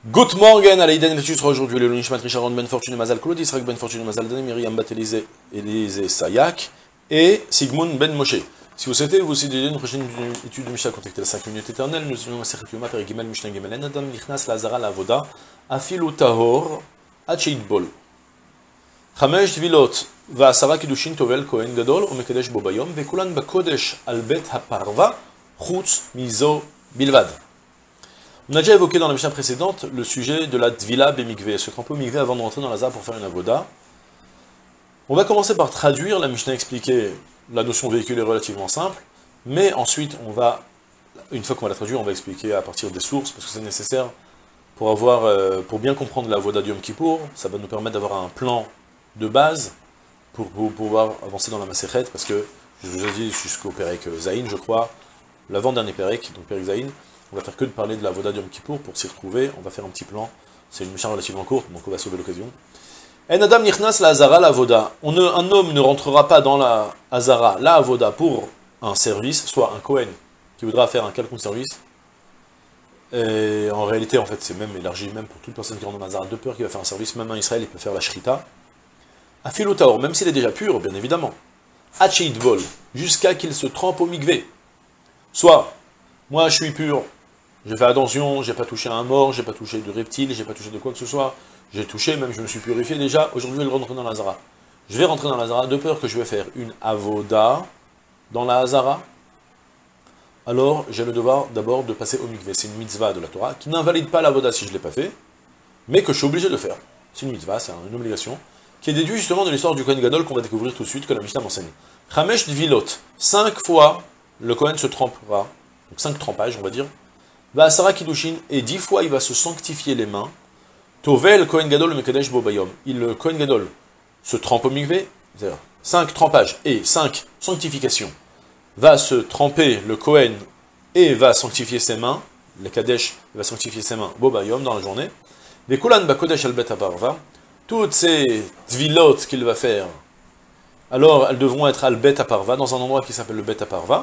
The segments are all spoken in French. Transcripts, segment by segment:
Good morning, à l'Aïden Letus aujourd'hui, le Nishmat Richard Ben Fortune Mazal Claude, Israël Ben Fortune Mazal Dani, Myriam Bat Élisée Sayak et Sigmund Ben Moshe. Si vous souhaitez vous aussi dédier une prochaine étude de Mishnah, contactez la 5 minutes éternelles, nous sommes à Sechet Yoma, Père Gimel, Mishnah Gimel, En Adam Nichnas Lazara Lavoda, Afilu Tahor, Achid Bol. Chamesh Vilot, Vasara Kiddushin Tovel Kohen Gadol, Omekadesh Bobayom, Vekulan Bakodesh Albet Haparva, Chutz Mizo Bilvad. On a déjà évoqué dans la Mishnah précédente le sujet de la Tvila Bemikvé, se tremper au Mikvé avant de rentrer dans la Zara pour faire une avoda. On va commencer par traduire, la Mishnah expliquée, la notion véhicule est relativement simple, mais ensuite, une fois qu'on va la traduire, on va expliquer à partir des sources, parce que c'est nécessaire pour bien comprendre la avoda du Yom Kippour, ça va nous permettre d'avoir un plan de base pour pouvoir avancer dans la Masechet, parce que, je vous ai dit jusqu'au Perek Zayin, je crois, l'avant-dernier Perek, donc Perek Zayin, on va faire que de parler de la Avoda du Yom Kippour pour s'y retrouver, on va faire un petit plan, c'est une Mishnah relativement courte, donc on va sauver l'occasion. En Adam Nichnas la Hazara la Avoda. Un homme ne rentrera pas dans la Hazara, la Avoda, pour un service, soit un Kohen qui voudra faire un quelconque service, et en réalité, en fait, c'est même élargi même pour toute personne qui rentre dans la Hazara, de peur qu'il va faire un service, même en Israël, il peut faire la Shrita. Afilu Taor, même s'il est déjà pur, bien évidemment. Hachid Vol, jusqu'à qu'il se trempe au mikvé. Soit, moi je suis pur, j'ai fait attention, j'ai pas touché à un mort, j'ai pas touché de reptile, j'ai pas touché de quoi que ce soit, j'ai touché, même je me suis purifié déjà, aujourd'hui je vais rentrer dans la Hazara. Je vais rentrer dans la Hazara de peur que je vais faire une avoda dans la Hazara, alors j'ai le devoir d'abord de passer au mikvé, c'est une mitzvah de la Torah, qui n'invalide pas l'avoda si je ne l'ai pas fait, mais que je suis obligé de faire. C'est une mitzvah, c'est une obligation, qui est déduite justement de l'histoire du Kohen Gadol qu'on va découvrir tout de suite, que la Mishnah m'enseigne. Chamesh Dvilot, 5 fois le Kohen se trempera, donc 5 trempages on va dire, Vasara Kiddushin, et 10 fois il va se sanctifier les mains. Tovel Kohen Gadol Mekadesh Bobayom. Le Kohen Gadol se trempe au mikvé, c'est-à-dire 5 trempages et 5 sanctifications. Va se tremper le Kohen et va sanctifier ses mains. Le Kadesh va sanctifier ses mains Bobayom dans la journée. Vekulan Bakodesh Albet Aparva. Toutes ces tvilot qu'il va faire, alors elles devront être Albet Aparva, dans un endroit qui s'appelle le Bet Aparva.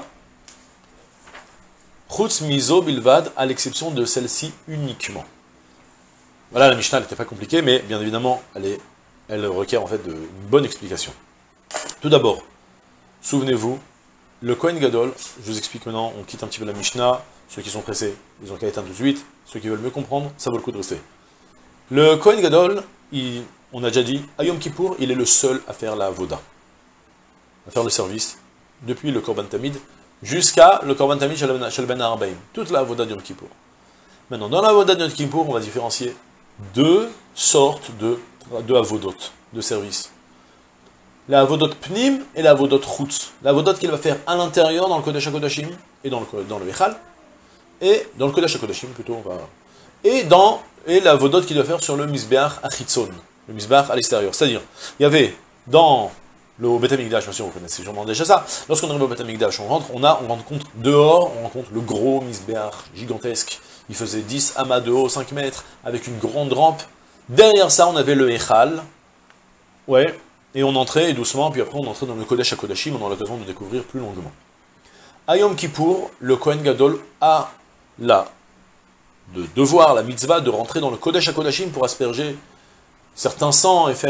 Chutz mizo bilvad, à l'exception de celle-ci uniquement. Voilà, la Mishnah n'était pas compliquée, mais bien évidemment, elle requiert en fait une bonne explication. Tout d'abord, souvenez-vous, le Kohen Gadol, je vous explique maintenant, on quitte un petit peu la Mishnah, ceux qui sont pressés, ils ont qu'à éteindre tout de suite, ceux qui veulent mieux comprendre, ça vaut le coup de rester. Le Kohen Gadol, on a déjà dit, à Yom Kippour, il est le seul à faire la Avoda, à faire le service, depuis le Korban Tamid, jusqu'à le Korban Tamid Shel Ben Arbaim, toute la Avoda de Yom Kippour. Maintenant, dans la Avoda de Yom Kippour, on va différencier deux sortes de Avodot, de service. La Avodot Pnim et la Avodot Chutz. La Avodot qu'il va faire à l'intérieur, dans le Kodesh HaKodashim, et dans le Echal, et dans le Kodesh HaKodashim plutôt, et la Avodot qu'il va faire sur le Mizbeach Achitzon, le Mizbeach à l'extérieur. C'est-à-dire, il y avait dans le Beth Amikdash, bien sûr, vous connaissez sûrement déjà ça. Lorsqu'on arrive au Beth Amikdash, on rencontre dehors, on rencontre le gros Mizbeach gigantesque. Il faisait 10 amas de haut, 5 mètres, avec une grande rampe. Derrière ça, on avait le Echal. Ouais, et on entrait doucement, puis après on entrait dans le Kodesh HaKodashim, on a l'occasion de découvrir plus longuement. À Yom Kippour, le Kohen Gadol a devoir, la mitzvah, de rentrer dans le Kodesh HaKodashim pour asperger certains sangs et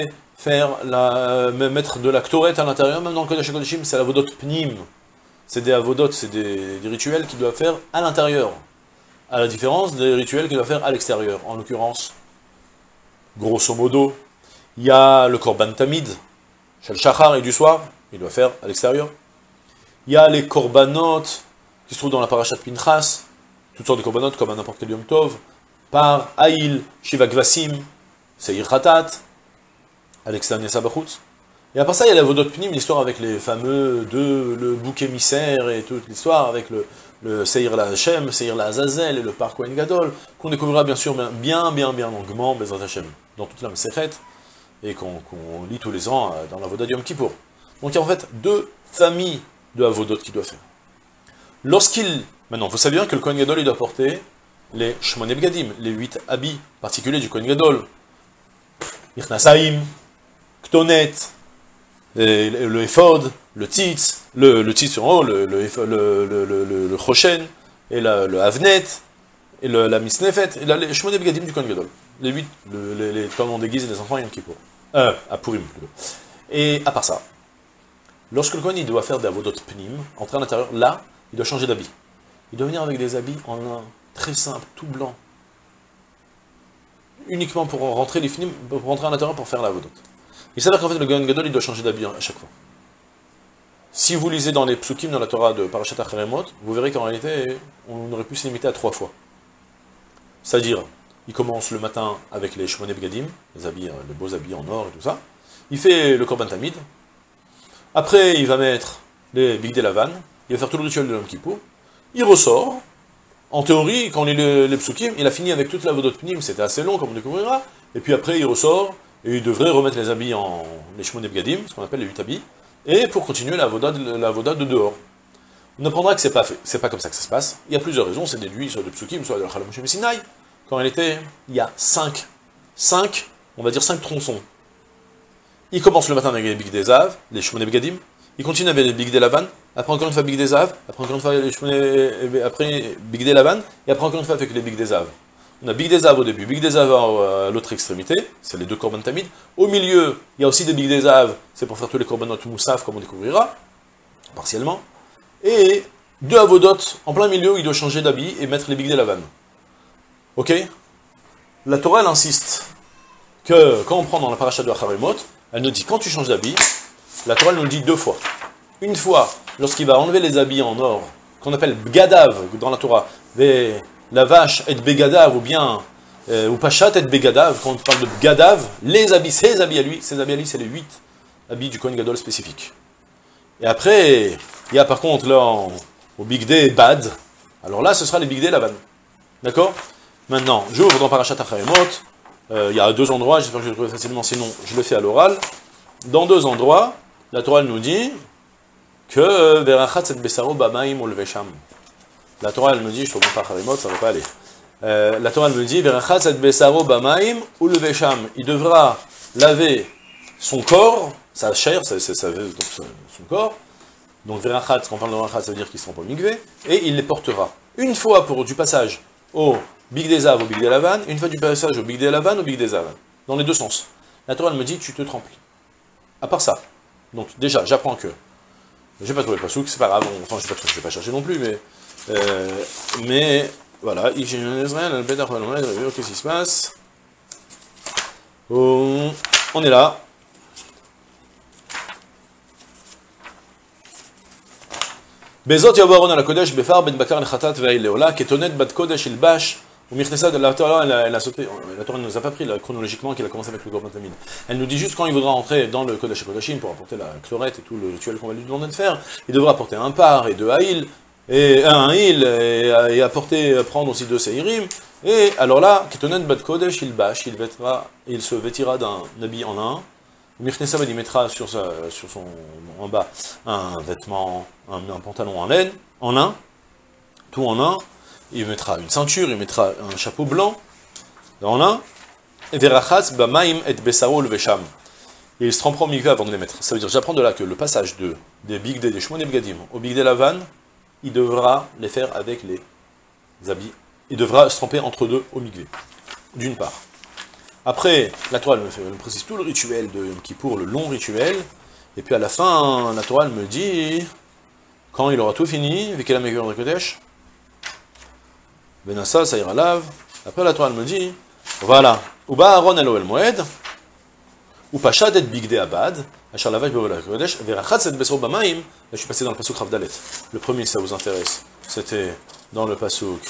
mettre de la Ktoret à l'intérieur, même dans le Kodesh HaKodashim, c'est l'avodot Pnim. C'est des avodot, c'est des rituels qu'il doit faire à l'intérieur, à la différence des rituels qu'il doit faire à l'extérieur. En l'occurrence, grosso modo, il y a le Korban Tamid, Shel Shachar et du soir, il doit faire à l'extérieur. Il y a les Korbanot, qui se trouvent dans la Parashat Pinchas, toutes sortes de Korbanot, comme à n'importe quel Yom Tov, par Aïl, Shiva Gvasim, Seir Khatat, à l'extérieur Sabachutz. Et après ça, il y a la Vodot Pnim, l'histoire avec les fameux le bouc émissaire et toute l'histoire avec le Seir la Hashem, Seir la Azazel et le Par Kohen Gadol, qu'on découvrira bien sûr bien longuement, Bezrat Hashem, dans toute la Masechet, et qu'on lit tous les ans dans la Avoda du Yom Kippour. Donc il y a en fait deux familles de Avodot qu'il doit faire. Maintenant, vous savez bien que le Kohen Gadol, il doit porter les Shmoneh Begadim, les 8 habits particuliers du Kohen Gadol. Irnasaim, Ktonet, le Ephod, le Tzitz, le Tzitz en haut, le Choshen, et le Havnet, et la misnefet, et les shmoné begadim du Kohen Gadol. Les 8, comme on déguise les enfants Yom Kippour. À Purim, plutôt. Et à part ça, lorsque le Kohen il doit faire des avodot pnim, entrer à l'intérieur, là, il doit changer d'habit. Il doit venir avec des habits en lin, très simple, tout blanc. Uniquement pour rentrer les finim, pour rentrer à l'intérieur pour faire la avodot. Il s'avère qu'en fait, le Kohen Gadol, il doit changer d'habit à chaque fois. Si vous lisez dans les psukim, dans la Torah de Parashat Acharemot, vous verrez qu'en réalité, on aurait pu se limiter à 3 fois. C'est-à-dire, il commence le matin avec les shmoné begadim, les habits, les beaux habits en or et tout ça. Il fait le korban tamid. Après, il va mettre les bigdei lavan. Il va faire tout le rituel de l'Yom Kippour. Il ressort. En théorie, quand on lit les psukim, il a fini avec toute la vodot pnim. C'était assez long, comme on découvrira. Et puis après, il ressort. Et il devrait remettre les habits les shmoné begadim, ce qu'on appelle les 8 habits. Et pour continuer la voda de dehors. On apprendra que c'est pas comme ça que ça se passe. Il y a plusieurs raisons. C'est déduit soit de psukim, soit de Chalom Moshe Sinai. Quand elle était, il y a 5, on va dire 5 tronçons. Il commence le matin avec les bigdei zav, les shmoné begadim, il continue avec les bigdei lavan, après encore une fois bigdei zav, après encore une fois après bigdei lavan, et après encore une fois avec les bigdei zav. On a bigdei zav au début, bigdei zav à l'autre extrémité, c'est les 2 korban tamid. Au milieu, il y a aussi des bigdei zav, c'est pour faire tous les korbanot moussaf, comme on découvrira, partiellement. Et 2 avodot, en plein milieu, il doit changer d'habit et mettre les bigdei lavan. Ok? La Torah, elle insiste que, quand on prend dans la paracha de Acharemot, elle nous dit, quand tu changes d'habit, la Torah elle nous le dit 2 fois. Une fois, lorsqu'il va enlever les habits en or, qu'on appelle bgadav dans la Torah, la vache et begadav, ou bien, ou pachat et begadav, quand on parle de bgadav, les habits, ses habits à lui, c'est les 8 habits du Kohen Gadol spécifiques. Et après, il y a par contre, là, au bigdei bad, alors là, ce sera les bigdei lavan. D'accord? Maintenant, j'ouvre dans Parashat Acharemot, il y a 2 endroits, j'espère que je vais le trouver facilement, sinon je le fais à l'oral. Dans 2 endroits, la Torah nous dit que Verachat et Besaro Bamaim ou Levesham. La Torah elle me dit, je ne trouve pas Acharemot, ça ne va pas aller. La Torah elle me dit Verachat et Besaro Bamaim ou Levesham. Il devra laver son corps, sa chair, son corps. Donc Verachat, quand on parle de Verachat, ça veut dire qu'il se trompe au mikvé, et il les portera. Une fois pour du passage au bigdei zav, au bigdei lavan, une fois du passage au bigdei lavan, au bigdei zav. Dans les 2 sens. La Torah elle me dit, tu te trempes. À part ça. Donc déjà, j'apprends que, j'ai pas trouvé le pasouk, c'est pas grave, enfin je vais pas chercher non plus, mais voilà, qu'est-ce qui se passe? On est là. Bezot yavo Aaron al Kodesh befar ben bakar nechatat ve'aileola ketonet bat kodesh ilbash ou mirnesa de la Torah elle a sauté. La Torah ne nous a pas pris là, chronologiquement qu'il a commencé avec le korban tamid. Elle nous dit juste quand il voudra entrer dans le kodesh kodashim pour apporter la chlorette et tout le rituel qu'on va lui demander de faire, il devra apporter un par et 2 haïl et un hil et prendre aussi 2 seirim. Et alors là ketonet bat kodesh ilbash il se vêtira d'un habit en lin. Mirknesabed, il mettra sur son en bas un vêtement, un pantalon en laine, en lin, tout en lin. Il mettra une ceinture, il mettra un chapeau blanc en lin. Et verachatz bamaim et besaro levesham. Et il se trempera au mikvé avant de les mettre. Ça veut dire, j'apprends de là que le passage des bigdei, des shmoné begadim, au bigdei lavan, il devra les faire avec les habits. Il devra se tremper entre 2 au mikvé. D'une part. Après, la Torah elle me précise tout le rituel de Yom Kippour, le long rituel, et puis à la fin, la Torah elle me dit, quand il aura tout fini, avec la meilleure de Kodesh, Benassa, ça ira lave. Après la Torah elle me dit, voilà, Uba Aaron el Moed, ou Pachat et Bigdei Abad, Achar Lavash Bevola Kodesh, Verachatz et Besro Bamaim, là je suis passé dans le pasuk Ravdalet. Le premier, ça vous intéresse, c'était dans le pasuk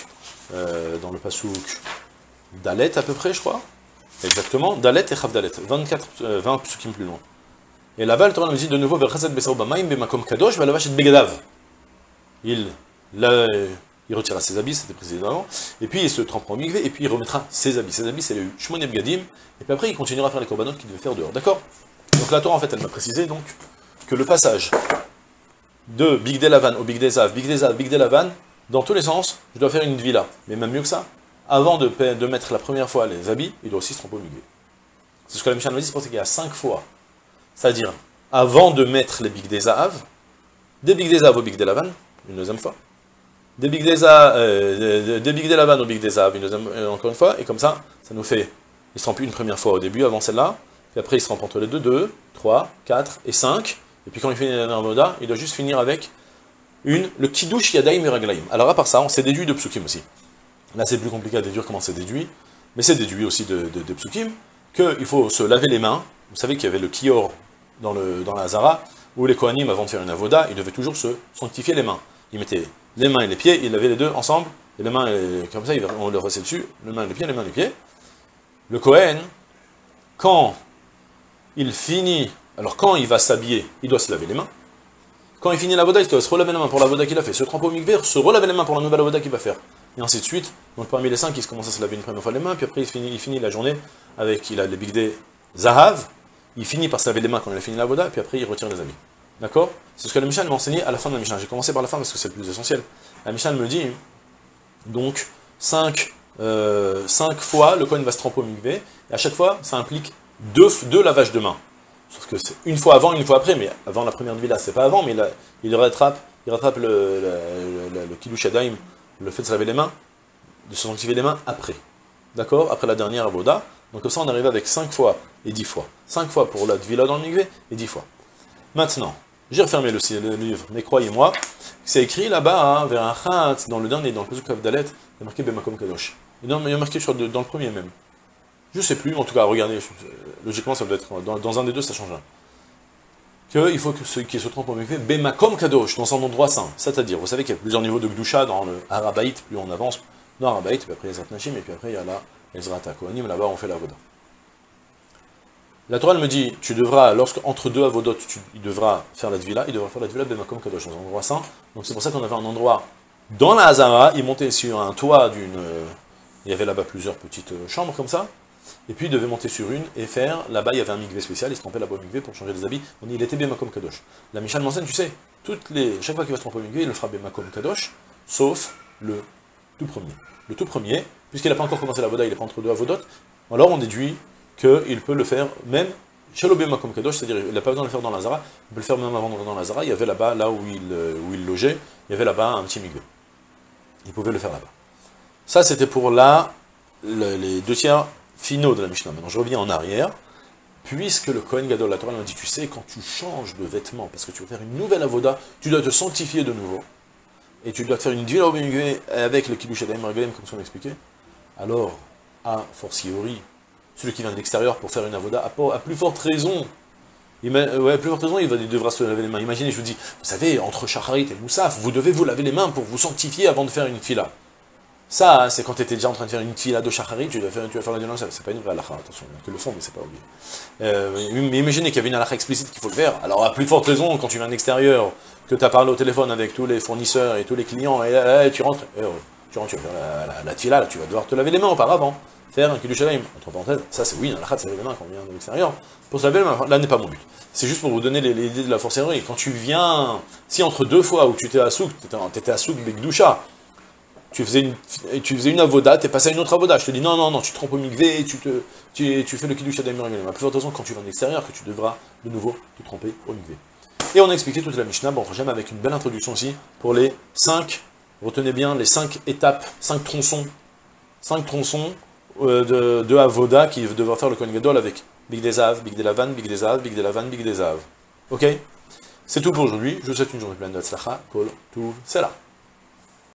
Dalet à peu près, je crois. Exactement, Dalet et Chavdalet, 20 psukim plus loin. Et là-bas, le Torah nous dit de nouveau, Verchazet Besaro Bamaim, Bemakom Kadosh, Valavach et Begadav. Il retirera ses habits, c'était précédemment, et puis il se trempera au mikvé, et puis il remettra ses habits. Ses habits, c'est les Shmoné Begadim, et puis après, il continuera à faire les korbanot qu'il devait faire dehors. D'accord? Donc la Torah, en fait, elle m'a précisé donc que le passage de bigdei lavan au bigdei zav, bigdei lavan, dans tous les sens, je dois faire une villa. Mais même mieux que ça, avant de mettre la première fois les habits, il doit aussi se tromper au mikvé. C'est ce que la Mishnah nous dit, c'est pour ça qu'il y a 5 fois. C'est-à-dire, avant de mettre les bigdei zav, des bigdei zav au bigdei lavan, une deuxième fois, des Big Lavan au Big Desav, encore une fois, et comme ça nous fait, il se trempe une première fois au début, avant celle-là, puis après il se trempe entre les 2, 3, 4 et 5, et puis quand il finit la Avoda, il doit juste finir avec le Kiddush Yadayim Meraglaim. Alors à part ça, on s'est déduit de Psukim aussi. Là c'est plus compliqué à déduire comment c'est déduit, mais c'est déduit aussi de Psukim, qu'il faut se laver les mains. Vous savez qu'il y avait le Kior dans la Hazara, où les Kohanim, avant de faire une Avoda, ils devaient toujours se sanctifier les mains. Ils mettaient les mains et les pieds, ils lavaient les deux ensemble, et les mains, comme ça, on le restait dessus, les mains et les pieds, les mains et les pieds. Le Kohen, quand il finit, alors quand il va s'habiller, il doit se laver les mains. Quand il finit la voda, il doit se relaver les mains pour la voda qu'il a fait, se tremper au mikveh, se relaver les mains pour la nouvelle voda qu'il va faire. Et ainsi de suite. Donc parmi les 5, il commence à se laver une première fois les mains, puis après il finit la journée avec, il a les bigdei zahav, il finit par se laver les mains quand il a fini la voda, puis après il retire les habits. D'accord? C'est ce que la Mishnah m'a enseigné à la fin de la Mishnah. J'ai commencé par la fin parce que c'est le plus essentiel. La Mishnah me dit, donc, 5 fois, le Kohen va se tremper au mikveh, et à chaque fois, ça implique deux lavages de mains. Sauf que c'est une fois avant, une fois après, mais avant la première villa, c'est pas avant, mais il rattrape le Kiddush Yadayim, le fait de se laver les mains, de se sanctifier les mains après. D'accord? Après la dernière avoda. Donc comme ça, on arrive avec 5 fois et 10 fois. 5 fois pour la villa dans le mikveh et 10 fois. Maintenant, j'ai refermé le livre, mais croyez-moi, c'est écrit là-bas, hein, vers un chat, dans le dernier, dans le Pesuk Dalet, il y a marqué Bemakom Kadosh. Et il y a marqué, je crois, dans le premier même. Je sais plus, en tout cas, regardez, logiquement, ça doit être, dans un des deux, ça change rien. Qu'il faut que ceux qui se trompent au mikveh, Bemakom Kadosh, dans un endroit saint. C'est-à-dire, vous savez qu'il y a plusieurs niveaux de Gdusha dans le Harabaït, plus on avance dans Harabaït, puis après il y a Ezrat Nashim, et puis après il y a la Ezrat HaKohanim, là-bas on fait la Avoda. La Torah me dit, tu devras, entre deux avodot, il devra faire la Tvila, il devra faire la Tvila Bemakom Kadosh, dans un endroit saint. Donc c'est pour ça qu'on avait un endroit dans la Hazara, il montait sur un toit il y avait là-bas plusieurs petites chambres comme ça, et puis il devait monter sur une et faire, là-bas il y avait un mikveh spécial, il se trempait là-bas au mikveh pour changer des habits, il était Bemakom Kadosh. La Mishnah m'enseigne, tu sais, chaque fois qu'il va se tremper au mikveh, il le fera Bemakom Kadosh, sauf le tout premier. Le tout premier, puisqu'il n'a pas encore commencé la voda, il n'est pas entre deux avodot, alors on déduit qu'il peut le faire même chez l'Obémakom Kadosh, c'est-à-dire il n'a pas besoin de le faire dans la Zara, il peut le faire même avant dans la Zara, il y avait là-bas, là où il logeait, il y avait là-bas un petit mikveh. Il pouvait le faire là-bas. Ça c'était pour les 2 tiers finaux de la Mishnah. Maintenant je reviens en arrière, puisque le Kohen Gadol, la Torah m'a dit, tu sais, quand tu changes de vêtements, parce que tu veux faire une nouvelle avoda, tu dois te sanctifier de nouveau, et tu dois te faire une Dvila avec le Kiddush Yadayim Meraglaim, comme ça on expliquait, alors, a fortiori, celui qui vient de l'extérieur pour faire une avoda, à plus forte raison, il devra se laver les mains. Imaginez, je vous dis, vous savez, entre Shacharit et Moussaf, vous devez vous laver les mains pour vous sanctifier avant de faire une fila. Ça, c'est quand tu étais déjà en train de faire une fila de Shacharit, tu vas faire la dénonce, c'est pas une vraie halakha, attention, il y en a que le fond, mais c'est pas oublié. Mais imaginez qu'il y avait une halakha explicite qu'il faut le faire, alors à plus forte raison, quand tu viens de l'extérieur, que tu as parlé au téléphone avec tous les fournisseurs et tous les clients, et tu rentres, tu vas faire la tfila, là, tu vas devoir te laver les mains auparavant. Faire un Kiddush Yadayim, entre parenthèses, ça c'est oui, un halakha de se laver les mains quand on vient de l'extérieur. Pour se laver les mains, là n'est pas mon but. C'est juste pour vous donner l'idée de la forcerie. Quand tu viens, si entre 2 fois où tu étais à Souk, t'étais à Souk Begdusha, tu faisais une avoda, t'es passé à une autre avoda, je te dis non, tu te trompes au mikveh, tu fais le Kiddush Yadayim Meraglaim. À plus forte raison quand tu viens de l'extérieur que tu devras de nouveau te tromper au mikveh. Et on a expliqué toute la Mishnah, bon, j'aime avec une belle introduction aussi, pour les 5, retenez bien, les 5 étapes, 5 tronçons de Avoda qui devra faire le Kohen Gadol avec Bigdei Zahav, Bigdei Lavan, Bigdei Zahav, Bigdei Lavan, Bigdei Zahav. Ok? C'est tout pour aujourd'hui, je vous souhaite une journée pleine de Tzlacha, Kol, Tuv, Selah.